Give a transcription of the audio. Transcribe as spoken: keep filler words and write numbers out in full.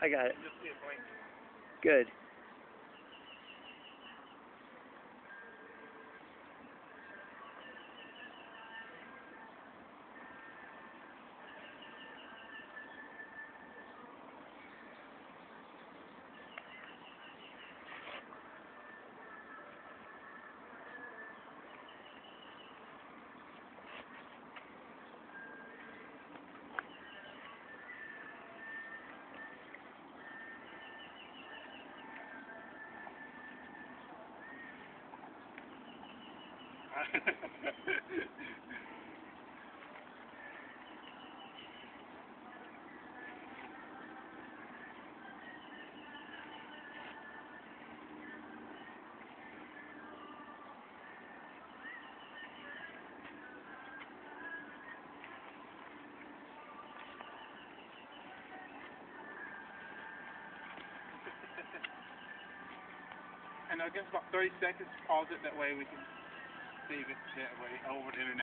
I got it. You'll see it blink. Good. And I guess about thirty seconds, pause it, that way we can save it that way over the internet.